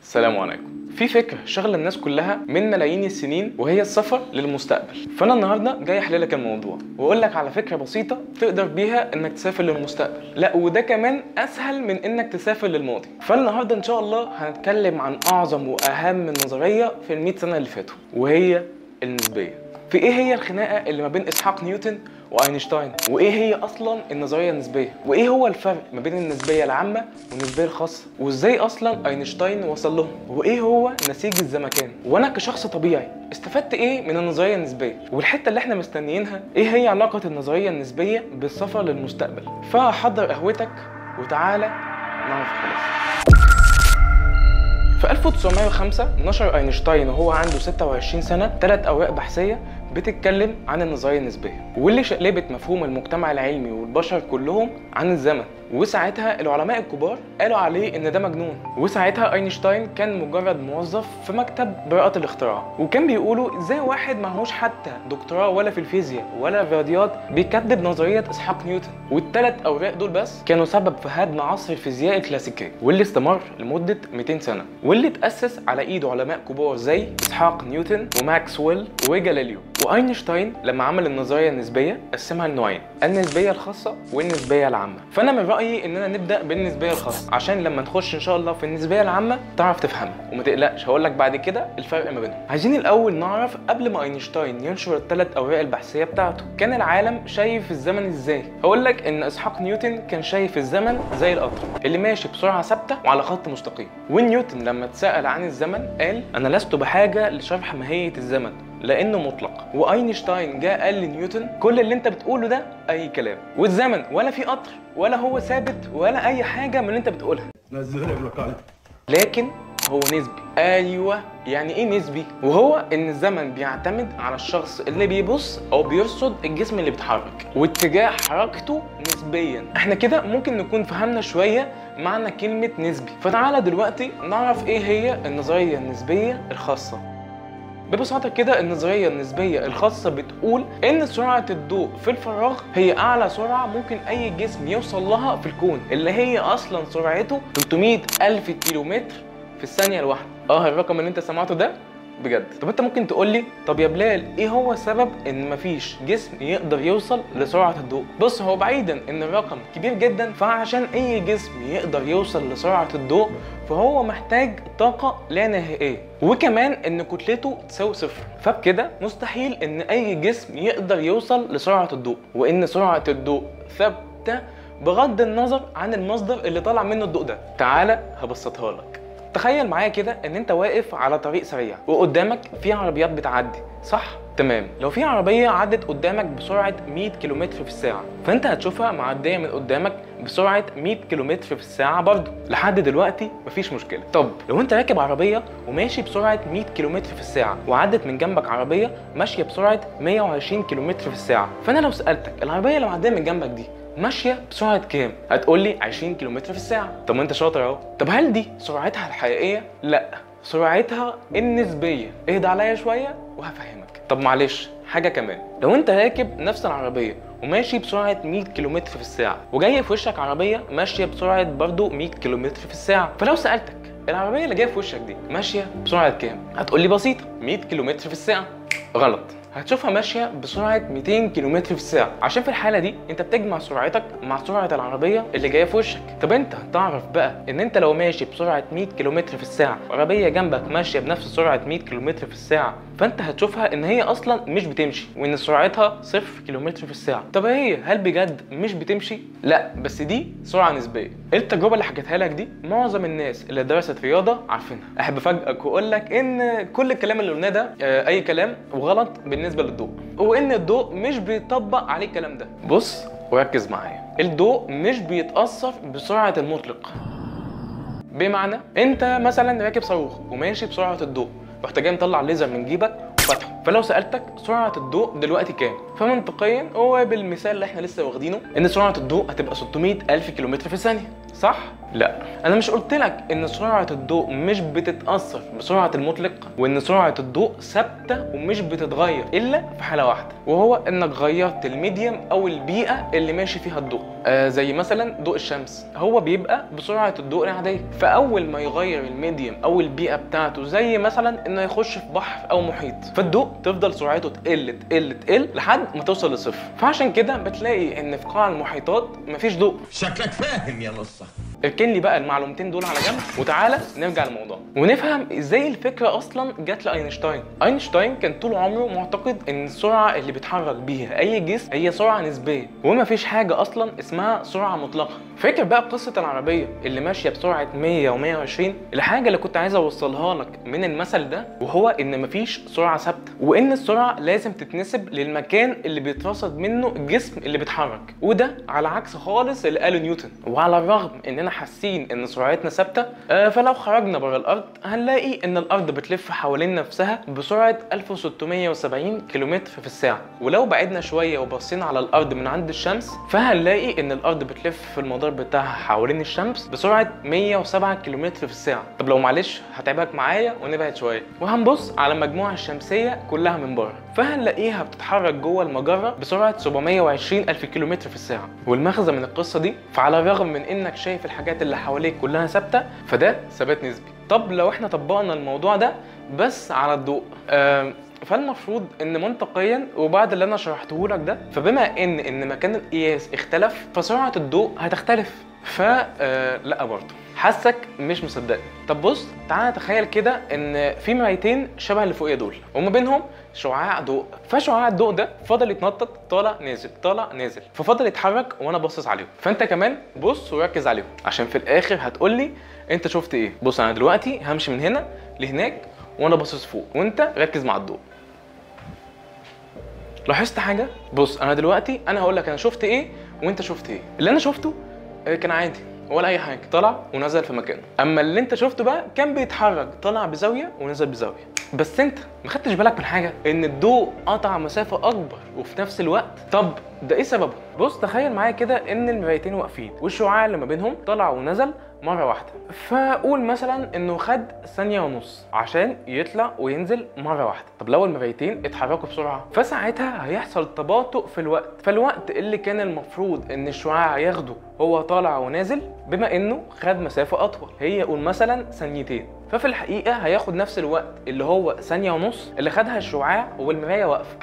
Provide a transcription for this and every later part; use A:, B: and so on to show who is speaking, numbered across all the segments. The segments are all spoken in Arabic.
A: السلام عليكم. في فكرة شغلة الناس كلها من ملايين السنين وهي السفر للمستقبل. فأنا النهاردة جاي أحللك الموضوع وأقول لك على فكرة بسيطة تقدر بيها إنك تسافر للمستقبل، لا وده كمان أسهل من إنك تسافر للماضي. فالنهاردة إن شاء الله هنتكلم عن أعظم وأهم نظرية في ال100 سنة اللي فاتوا، وهي النسبية. في إيه هي الخناقة اللي ما بين إسحاق نيوتن واينشتاين؟ وايه هي اصلا النظريه النسبيه؟ وايه هو الفرق ما بين النسبيه العامه والنسبيه الخاصه؟ وازاي اصلا اينشتاين وصل لهم؟ وايه هو نسيج الزمكان؟ وانا كشخص طبيعي استفدت ايه من النظريه النسبيه؟ والحته اللي احنا مستنيينها ايه هي علاقه النظريه النسبيه بالسفر للمستقبل؟ فحضر قهوتك وتعالى نعرف خلاص. في 1905 نشر اينشتاين وهو عنده 26 سنه 3 اوراق بحثيه بتتكلم عن النظريه النسبيه، واللي شقلبت مفهوم المجتمع العلمي والبشر كلهم عن الزمن. وساعتها العلماء الكبار قالوا عليه ان ده مجنون. وساعتها اينشتاين كان مجرد موظف في مكتب براءة الاختراع، وكان بيقولوا ازاي واحد معهوش حتى دكتوراه ولا في الفيزياء ولا الرياضيات بيكذب نظريه اسحاق نيوتن. والثلاث اوراق دول بس كانوا سبب في هدم عصر الفيزياء الكلاسيكيه، واللي استمر لمده 200 سنه، واللي اتاسس على ايد علماء كبار زي اسحاق نيوتن وماكسويل وجاليليو. واينشتاين لما عمل النظريه النسبيه قسمها لنوعين، النسبيه الخاصه والنسبيه العامه. فانا من رايي اننا نبدا بالنسبيه الخاصه عشان لما نخش ان شاء الله في النسبيه العامه تعرف تفهمها، وما تقلقش هقول لك بعد كده الفرق ما بينهم. عايزين الاول نعرف قبل ما اينشتاين ينشر الثلاث اوراق البحثيه بتاعته كان العالم شايف الزمن ازاي. هقول لك ان اسحاق نيوتن كان شايف الزمن زي القطر اللي ماشي بسرعه ثابته وعلى خط مستقيم. ونيوتن لما اتسال عن الزمن قال انا لست بحاجه لشرح ماهيه الزمن لانه مطلق. واينشتاين جاء قال لنيوتن كل اللي انت بتقوله ده اي كلام، والزمن ولا في قطر ولا هو ثابت ولا اي حاجه من اللي انت بتقولها، لكن هو نسبي. ايوه يعني ايه نسبي؟ وهو ان الزمن بيعتمد على الشخص اللي بيبص او بيرصد الجسم اللي بيتحرك واتجاه حركته نسبيا. احنا كده ممكن نكون فهمنا شويه معنى كلمه نسبي. فتعالى دلوقتي نعرف ايه هي النظريه النسبيه الخاصه. ببساطة كده النظرية النسبية الخاصة بتقول إن سرعة الضوء في الفراغ هي أعلى سرعة ممكن أي جسم يوصل لها في الكون، اللي هي أصلا سرعته 300,000 كيلومتر في الثانية الواحدة. الرقم اللي أنت سمعته ده بجد. طب انت ممكن تقول لي طب يا بلال ايه هو السبب ان مفيش جسم يقدر يوصل لسرعه الضوء؟ بص، هو بعيدا ان الرقم كبير جدا، فعشان اي جسم يقدر يوصل لسرعه الضوء فهو محتاج طاقه لا نهائيه، وكمان ان كتلته تساوي صفر. فبكده مستحيل ان اي جسم يقدر يوصل لسرعه الضوء، وان سرعه الضوء ثابته بغض النظر عن المصدر اللي طالع منه الضوء ده. تعالى هبسطها لك. تخيل معايا كده ان انت واقف على طريق سريع وقدامك في عربيات بتعدي، صح؟ تمام. لو في عربيه عدت قدامك بسرعه 100 كيلومتر في الساعه فانت هتشوفها معديه من قدامك بسرعه 100 كيلومتر في الساعه برضه. لحد دلوقتي مفيش مشكله. طب لو انت راكب عربيه وماشي بسرعه 100 كيلومتر في الساعه وعدت من جنبك عربيه ماشيه بسرعه 120 كيلومتر في الساعه، فانا لو سالتك العربيه اللي معديه من جنبك دي ماشيه بسرعه كام؟ هتقول لي 20 كيلومتر في الساعه. طب ما انت شاطر اهو. طب هل دي سرعتها الحقيقيه؟ لا، سرعتها النسبيه. اهدى عليا شويه وهفهمك. طب معلش حاجه كمان، لو انت راكب نفس العربيه وماشي بسرعه 100 كيلومتر في الساعه وجايه في وشك عربيه ماشيه بسرعه برضه 100 كيلومتر في الساعه، فلو سالتك العربيه اللي جايه في وشك دي ماشيه بسرعه كام؟ هتقول لي بسيطه 100 كيلومتر في الساعه. غلط، هتشوفها ماشيه بسرعه 200 كيلومتر في الساعه، عشان في الحاله دي انت بتجمع سرعتك مع سرعه العربيه اللي جايه في وشك. طب انت تعرف بقى ان انت لو ماشي بسرعه 100 كيلومتر في الساعه وعربيه جنبك ماشيه بنفس سرعه 100 كيلومتر في الساعه، فانت هتشوفها ان هي اصلا مش بتمشي وان سرعتها 0 كيلومتر في الساعه. طب هل بجد مش بتمشي؟ لا، بس دي سرعه نسبيه. التجربه اللي حكيتها لك دي معظم الناس اللي درست رياضه عارفينها. احب افاجئك واقول لك ان كل الكلام اللي قلناه ده اي كلام وغلط بالنسبه للضوء، وان الضوء مش بيطبق عليه الكلام ده. بص وركز معايا، الضوء مش بيتاثر بسرعه المطلق. بمعنى انت مثلا راكب صاروخ وماشي بسرعه الضوء، رحت جاي مطلع ليزر من جيبك وفتحه، فلو سالتك سرعه الضوء دلوقتي كام؟ فمنطقيا هو بالمثال اللي احنا لسه واخدينه ان سرعه الضوء هتبقى 600,000 كيلومتر في الثانيه. صح؟ لا، انا مش قلت لك ان سرعه الضوء مش بتتاثر بسرعه المطلق، وان سرعه الضوء ثابته ومش بتتغير الا في حاله واحده، وهو انك غيرت الميديم او البيئه اللي ماشي فيها الضوء. زي مثلا ضوء الشمس، هو بيبقى بسرعه الضوء العاديه، فاول ما يغير الميديم او البيئه بتاعته، زي مثلا انه يخش في بحر او محيط، فالضوء تفضل سرعته تقل تقل تقل لحد ما توصل لصفر. فعشان كده بتلاقي ان في قاع المحيطات مفيش ضوء.
B: شكلك فاهم يا نصة.
A: اركن لي بقى المعلومتين دول على جنب وتعالى نرجع للموضوع ونفهم ازاي الفكره اصلا جت لاينشتاين. اينشتاين كان طول عمره معتقد ان السرعه اللي بيتحرك بيها اي جسم هي سرعه نسبيه، ومفيش حاجه اصلا اسمها سرعه مطلقه. فاكر بقى قصه العربيه اللي ماشيه بسرعه 100 و120؟ الحاجه اللي كنت عايز اوصلها لك من المثل ده وهو ان مفيش سرعه ثابته، وان السرعه لازم تتنسب للمكان اللي بيترصد منه الجسم اللي بيتحرك، وده على عكس خالص اللي قاله نيوتن. وعلى الرغم اننا حاسين ان سرعتنا ثابته، فلو خرجنا بره الارض هنلاقي ان الارض بتلف حوالين نفسها بسرعه 1670 كيلومتر في الساعه، ولو بعدنا شويه وبصينا على الارض من عند الشمس فهنلاقي ان الارض بتلف في المدار بتاعها حوالين الشمس بسرعه 107 كيلومتر في الساعه. طب لو معلش هتعبك معايا ونبعد شويه وهنبص على المجموعه الشمسيه كلها من بره، فهنلاقيها بتتحرك جوه المجره بسرعه 720 الف كيلومتر في الساعه. والمغزى من القصه دي، فعلى الرغم من انك شايف الحاجات اللي حواليك كلها ثابته، فده ثبات نسبي. طب لو احنا طبقنا الموضوع ده بس على الضوء، فالمفروض ان منطقيا وبعد اللي انا شرحته لك ده، فبما ان مكان القياس اختلف فسرعه الضوء هتختلف. لا برضه حاسك مش مصدقني. طب بص، تعالى نتخيل كده ان في مرايتين شبه اللي فوقيه دول وما بينهم شعاع ضوء، فشعاع الضوء ده فضل يتنطط طالع نازل طالع نازل، ففضل يتحرك وانا باصص عليهم. فانت كمان بص وركز عليهم عشان في الاخر هتقول لي انت شفت ايه. بص انا دلوقتي همشي من هنا لهناك وانا باصص فوق، وانت ركز مع الضوء. لاحظت حاجه؟ بص انا دلوقتي انا هقول لك انا شفت ايه وانت شفت ايه. اللي انا شفته كان عادي ولا اي حاجه، طلع ونزل في مكانه. اما اللي انت شفته بقى كان بيتحرك، طلع بزاويه ونزل بزاويه. بس انت ما خدتش بالك من حاجه، ان الضوء قطع مسافه اكبر وفي نفس الوقت. طب ده ايه سببه؟ بص تخيل معايا كده ان المرايتين واقفين والشعاع اللي ما بينهم طلع ونزل مره واحده، فقول مثلا انه خد ثانيه ونص عشان يطلع وينزل مره واحده. طب لو المرايتين اتحركوا بسرعه فساعتها هيحصل تباطؤ في الوقت، فالوقت اللي كان المفروض ان الشعاع ياخده هو طالع ونازل، بما انه خد مسافه اطول، هي قول مثلا ثانيتين، ففي الحقيقه هياخد نفس الوقت اللي هو ثانيه ونص اللي خدها الشعاع والمرايه واقفه.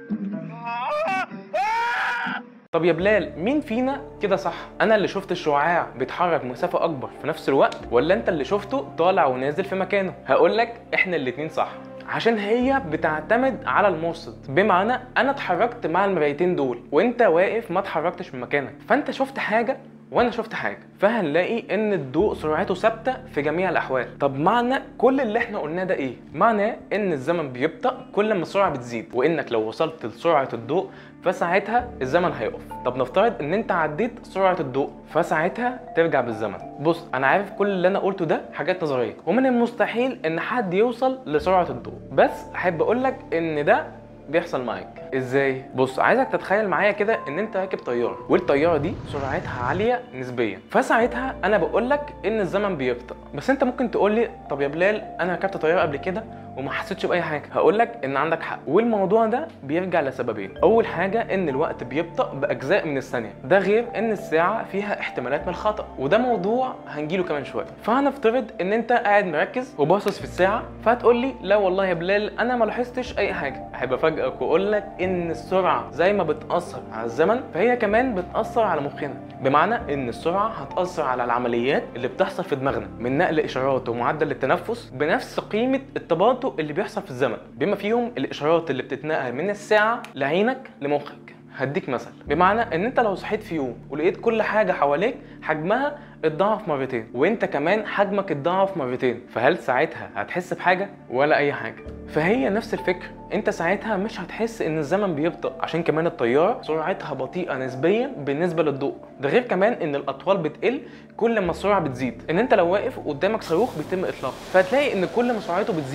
A: طب يا بلال مين فينا كده صح؟ انا اللي شفت الشعاع بيتحرك مسافه اكبر في نفس الوقت، ولا انت اللي شفته طالع ونازل في مكانه؟ هقول لك احنا الاتنين صح، عشان هي بتعتمد على المرصد. بمعنى انا اتحركت مع المرايتين دول وانت واقف ما اتحركتش من مكانك، فانت شفت حاجه وانا شفت حاجه، فهنلاقي ان الضوء سرعته ثابته في جميع الاحوال. طب معنى كل اللي احنا قلناه ده ايه؟ معناه ان الزمن بيبطأ كل ما السرعه بتزيد، وانك لو وصلت لسرعه الضوء فساعتها الزمن هيقف. طب نفترض ان انت عديت سرعه الضوء فساعتها ترجع بالزمن. بص انا عارف كل اللي انا قلته ده حاجات نظريه ومن المستحيل ان حد يوصل لسرعه الضوء، بس احب اقول لك ان ده بيحصل معاك ازاي. بص عايزك تتخيل معايا كده ان انت راكب طياره والطياره دي سرعتها عاليه نسبيا، فساعتها انا بقول لك ان الزمن بيبطأ. بس انت ممكن تقول لي طب يا بلال انا ركبت طياره قبل كده وما حسيتش باي حاجه. هقول لك ان عندك حق، والموضوع ده بيرجع لسببين. اول حاجه ان الوقت بيبطأ باجزاء من الثانيه، ده غير ان الساعه فيها احتمالات من الخطأ، وده موضوع هنجيله كمان شويه. فهنفترض ان انت قاعد مركز وباصص في الساعه، فهتقول لي لا والله يا بلال انا ما لاحظتش اي حاجه. احب افاجئك واقول لك ان السرعه زي ما بتاثر على الزمن فهي كمان بتاثر على مخنا، بمعنى ان السرعه هتاثر على العمليات اللي بتحصل في دماغنا من نقل اشارات ومعدل التنفس بنفس قيمه التباطؤ اللي بيحصل في الزمن، بما فيهم الاشارات اللي بتتنقل من الساعه لعينك لمخك. هديك مثل، بمعنى ان انت لو صحيت في يوم ولقيت كل حاجه حواليك حجمها اتضاعف مرتين وانت كمان حجمك اتضاعف مرتين، فهل ساعتها هتحس بحاجه ولا اي حاجه؟ فهي نفس الفكره، انت ساعتها مش هتحس ان الزمن بيبطأ، عشان كمان الطياره سرعتها بطيئه نسبيا بالنسبه للضوء. ده غير كمان ان الاطوال بتقل كل ما السرعه بتزيد، ان انت لو واقف قدامك صاروخ بيتم اطلاقه فهتلاقي ان كل ما سرعته بتزيد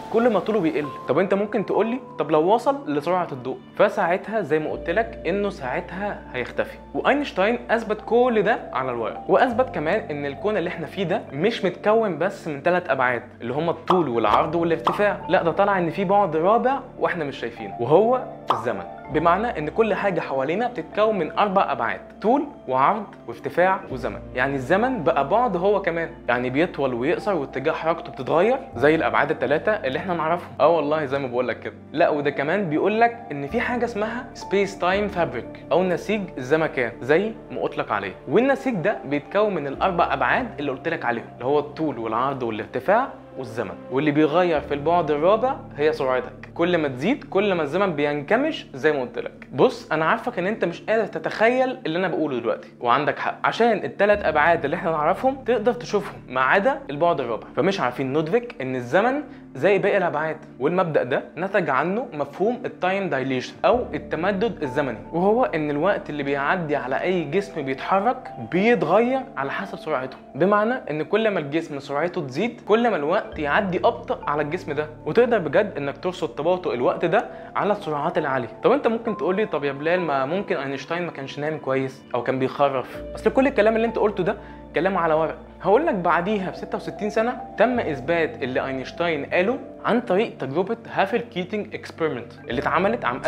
A: كل ما طوله بيقل. طب انت ممكن تقول لي طب لو وصل لسرعه الضوء، فساعتها زي ما قلت لك انه ساعتها هيختفي. واينشتاين اثبت كل ده على الورق، واثبت كمان ان الكون اللي احنا فيه ده مش متكون بس من 3 ابعاد اللي هم الطول والعرض والارتفاع، لا ده طلع ان في بعد رابع واحنا مش شايفينه، وهو الزمن. بمعنى ان كل حاجه حوالينا بتتكون من 4 ابعاد، طول وعرض وارتفاع وزمن. يعني الزمن بقى بعد هو كمان، يعني بيطول ويقصر واتجاه حركته بتتغير زي الابعاد ال3 اللي احنا نعرفهم. والله زي ما بقول لك كده. لا وده كمان بيقول لك ان في حاجه اسمها سبيس تايم فابريك او نسيج الزمكان زي ما قلت لك عليه، والنسيج ده بيتكون من ال4 ابعاد اللي قلت لك عليهم، اللي هو الطول والعرض والارتفاع والزمن. واللي بيغير في البعد الرابع هي سرعتك، كل ما تزيد كل ما الزمن بينكمش زي ما قلت لك. بص انا عارفك ان انت مش قادر تتخيل اللي انا بقوله دلوقتي، وعندك حق، عشان ال3 ابعاد اللي احنا نعرفهم تقدر تشوفهم ما عدا البعد الرابع، فمش عارفين ندرك ان الزمن زي باقي الابعاد. والمبدا ده نتج عنه مفهوم التايم دايليشن او التمدد الزمني، وهو ان الوقت اللي بيعدي على اي جسم بيتحرك بيتغير على حسب سرعته. بمعنى ان كل ما الجسم سرعته تزيد كل ما الوقت يعدي ابطا على الجسم ده، وتقدر بجد انك ترصد تباطؤ الوقت ده على السرعات العاليه. طب انت ممكن تقول لي طب يا بلال ما ممكن اينشتاين ما كانش نايم كويس او كان بيخرف؟ اصل كل الكلام اللي انت قلته ده كلام على ورق. هقول لك بعديها ب 66 سنه تم اثبات اللي اينشتاين قاله عن طريق تجربه هافل كيتنج اكسبيرمنت اللي اتعملت عام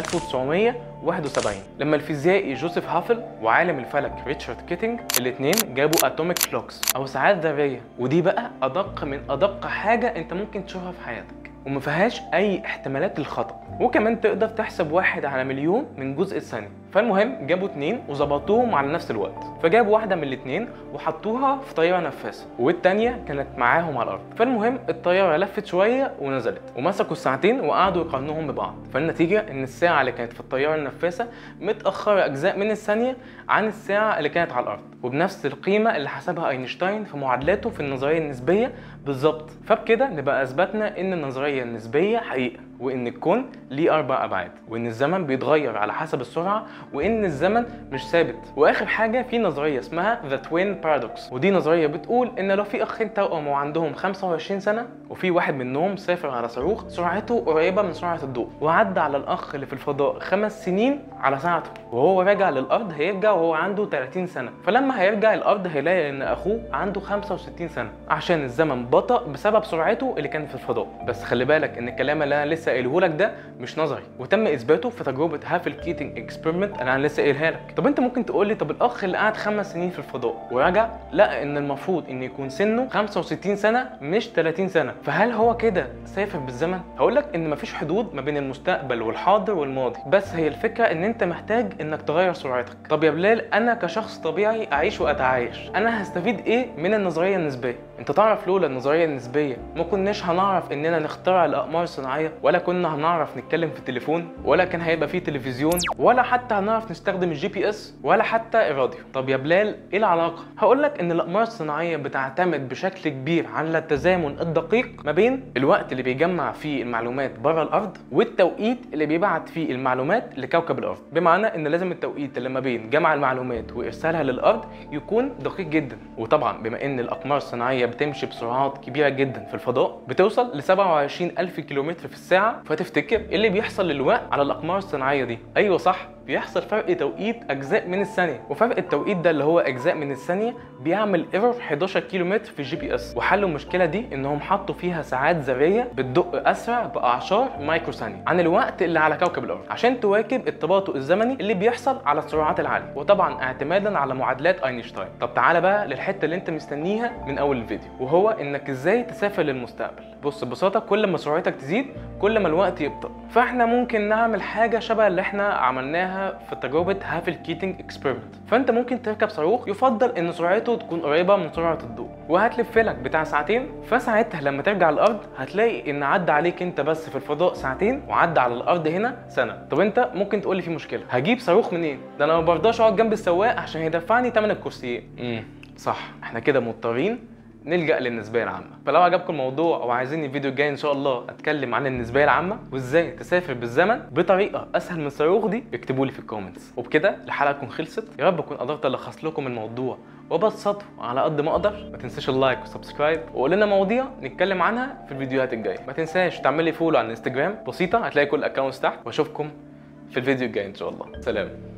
A: 1971 لما الفيزيائي جوزيف هافل وعالم الفلك ريتشارد كيتنج الاثنين جابوا اتوميك كلوكس او ساعات ذريه، ودي بقى ادق من ادق حاجه انت ممكن تشوفها في حياتك وما فيهاش اي احتمالات للخطا، وكمان تقدر تحسب 1 على مليون من جزء الثانيه. فالمهم جابوا 2 وظبطوهم على نفس الوقت، فجابوا واحده من الاثنين وحطوها في طياره نفاثه والثانيه كانت معاهم على الارض. فالمهم الطياره لفت شويه ونزلت ومسكوا الساعتين وقعدوا يقارنوهم ببعض، فالنتيجه ان الساعه اللي كانت في الطياره النفاثه متاخره اجزاء من الثانيه عن الساعه اللي كانت على الارض، وبنفس القيمه اللي حسبها اينشتاين في معادلاته في النظريه النسبيه بالظبط. فبكده نبقى اثبتنا ان النظريه النسبيه حقيقه، وان الكون ليه 4 ابعاد، وان الزمن بيتغير على حسب السرعه، وان الزمن مش ثابت. واخر حاجه في نظريه اسمها ذا توين بارادوكس، ودي نظريه بتقول ان لو في اخين توأم وعندهم 25 سنه وفي واحد منهم سافر على صاروخ سرعته قريبه من سرعه الضوء وعدى على الاخ اللي في الفضاء 5 سنين على ساعته، وهو راجع للارض هيرجع وهو عنده 30 سنه، فلما هيرجع الارض هيلاقي ان اخوه عنده 65 سنه عشان الزمن بطأ بسبب سرعته اللي كانت في الفضاء. بس خلي بالك ان الكلام اللي انا لسه قايله لك ده مش نظري، وتم اثباته في تجربه هافل كيتنج اكسبيرمنت اللي انا لسه قايلها لك. طب انت ممكن تقول لي طب الاخ اللي قعد 5 سنين في الفضاء ورجع لقى ان المفروض ان يكون سنه 65 سنه مش 30 سنه، فهل هو كده سافر بالزمن؟ هقول لك ان مفيش حدود ما بين المستقبل والحاضر والماضي، بس هي الفكره ان انت محتاج انك تغير سرعتك. طب يا بلال انا كشخص طبيعي اعيش واتعايش، انا هستفيد ايه من النظريه النسبيه؟ انت تعرف لولا النظريه النسبيه ما كناش هنعرف اننا نخترع الاقمار الصناعيه، ولا كنا هنعرف نتكلم في التليفون، ولا كان هيبقى فيه تلفزيون، ولا حتى هنعرف نستخدم الجي بي اس، ولا حتى الراديو. طب يا بلال ايه العلاقه؟ هقول لك ان الاقمار الصناعيه بتعتمد بشكل كبير على التزامن الدقيق ما بين الوقت اللي بيجمع فيه المعلومات بره الارض والتوقيت اللي بيبعت فيه المعلومات لكوكب الارض. بمعنى ان لازم التوقيت اللي ما بين جمع المعلومات وارسالها للارض يكون دقيق جدا. وطبعا بما ان الاقمار الصناعيه بتمشي بسرعات كبيره جدا في الفضاء بتوصل ل 27,000 كيلومتر في الساعه، فتفتكر ايه اللي بيحصل للوقت على الاقمار الصناعيه دي؟ ايوه صح، بيحصل فرق توقيت اجزاء من الثانيه، وفرق التوقيت ده اللي هو اجزاء من الثانيه بيعمل ايرور 11 كيلومتر في الجي بي اس. وحلوا المشكله دي انهم حطوا فيها ساعات ذريه بتدق اسرع باعشار مايكرو ثانيه عن الوقت اللي على كوكب الارض عشان تواكب التباطؤ الزمني اللي بيحصل على السرعات العاليه، وطبعا اعتمادا على معادلات اينشتاين. طب تعالى بقى للحته اللي انت مستنيها من اول الفيديو، وهو انك ازاي تسافر للمستقبل. بص ببساطه كل ما سرعتك تزيد كل ما الوقت يبطأ، فاحنا ممكن نعمل حاجه شبه اللي احنا عملناها في تجربه هافل كيتنج اكسبيرمنت. فانت ممكن تركب صاروخ يفضل ان سرعته تكون قريبه من سرعه الضوء، وهتلف لك بتاع ساعتين، فساعتها لما ترجع الارض هتلاقي ان عدى عليك انت بس في الفضاء ساعتين وعدى على الارض هنا سنه. طب انت ممكن تقول لي في مشكله، هجيب صاروخ منين؟ ده انا ما برضاش اقعد جنب السواق عشان هيدفعني ثمن الكرسيين. صح، احنا كده مضطرين نلجأ للنسبية العامة. فلو عجبكم الموضوع وعايزين الفيديو الجاي ان شاء الله اتكلم عن النسبية العامة وازاي تسافر بالزمن بطريقة اسهل من الصاروخ دي، اكتبوا لي في الكومنتس. وبكده الحلقة تكون خلصت. يا رب اكون قدرت الخص لكم الموضوع وابسطه على قد ما اقدر. ما تنساش اللايك والسبسكرايب، وقول لنا مواضيع نتكلم عنها في الفيديوهات الجايه. ما تنساش تعمل لي فولو على الانستجرام، بسيطه هتلاقي كل الاكونتس تحت. واشوفكم في الفيديو الجاي ان شاء الله. سلام.